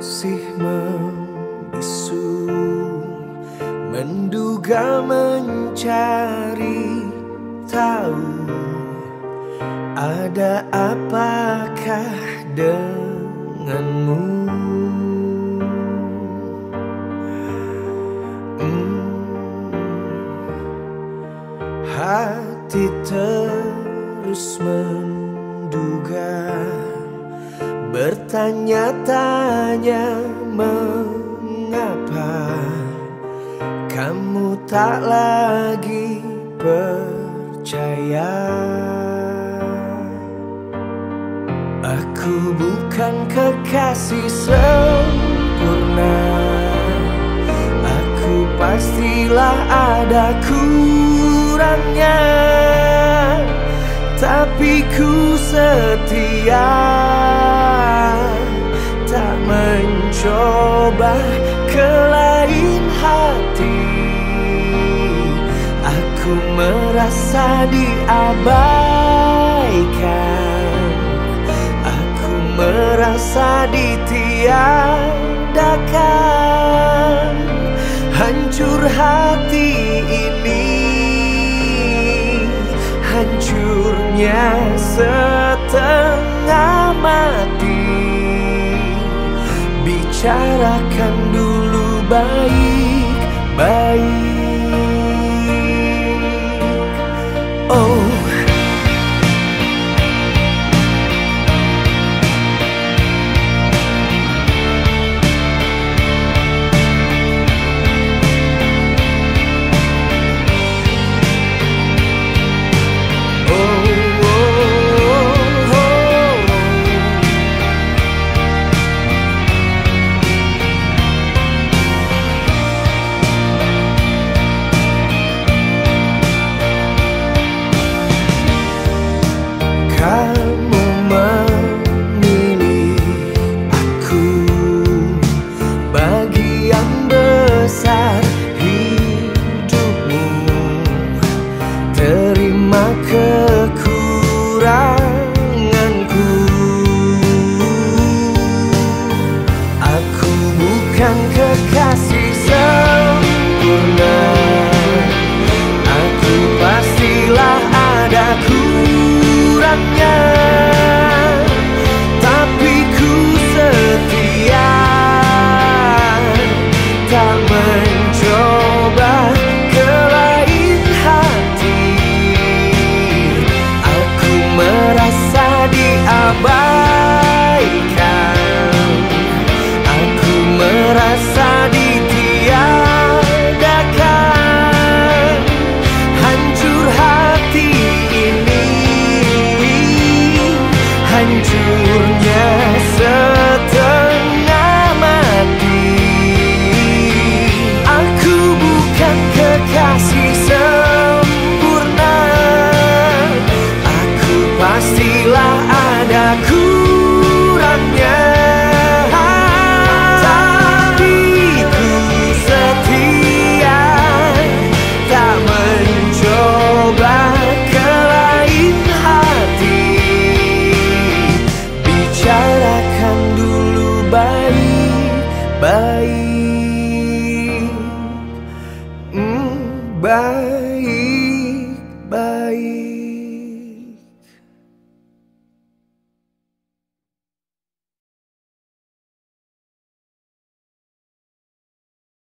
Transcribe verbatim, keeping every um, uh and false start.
masih membisu, menduga, mencari tahu ada apakah denganmu. hmm. Hati terus menduga, bertanya-tanya mengapa kamu tak lagi percaya. Aku bukan kekasih sempurna, aku pastilah ada kurangnya, tapi ku setia, tak mencoba ke lain hati. Aku merasa diabaikan, aku merasa ditiadakan. Hancur hati ini, hancurnya setengah mati. Bicarakan dulu baik-baik. Oh, kamu memilih aku, bagian besar hidupmu. Terima kekuranganku. Aku bukan kekasih sempurna, aku pastilah ada kurangnya, tapi ku setia, tak mencoba ke lain hati. Aku merasa diabaikan, aku merasa ditiadakan. Hancur hati ini, hancurnya setengah mati. Aku bukan kekasih sempurna, aku pastilah ada kurangnya, tapi ku setia, tak mencoba ke lain hati. Bicarakan dulu baik-baik. hmm, baik.